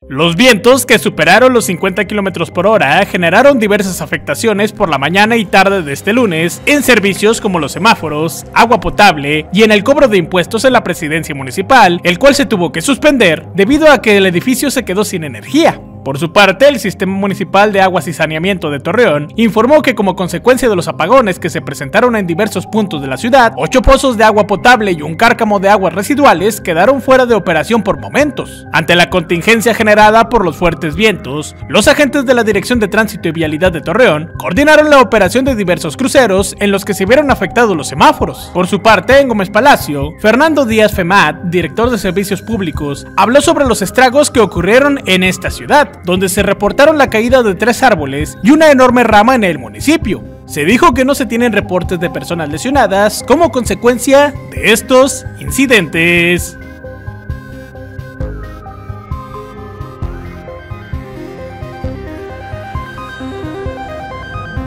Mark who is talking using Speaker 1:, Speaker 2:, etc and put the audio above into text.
Speaker 1: Los vientos, que superaron los 50 km por hora, generaron diversas afectaciones por la mañana y tarde de este lunes en servicios como los semáforos, agua potable y en el cobro de impuestos en la presidencia municipal, el cual se tuvo que suspender debido a que el edificio se quedó sin energía. Por su parte, el Sistema Municipal de Aguas y Saneamiento de Torreón informó que como consecuencia de los apagones que se presentaron en diversos puntos de la ciudad, 8 pozos de agua potable y un cárcamo de aguas residuales quedaron fuera de operación por momentos. Ante la contingencia generada por los fuertes vientos, los agentes de la Dirección de Tránsito y Vialidad de Torreón coordinaron la operación de diversos cruceros en los que se vieron afectados los semáforos. Por su parte, en Gómez Palacio, Fernando Díaz Femat, director de Servicios Públicos, habló sobre los estragos que ocurrieron en esta ciudad, donde se reportaron la caída de 3 árboles y una enorme rama en el municipio. Se dijo que no se tienen reportes de personas lesionadas como consecuencia de estos incidentes.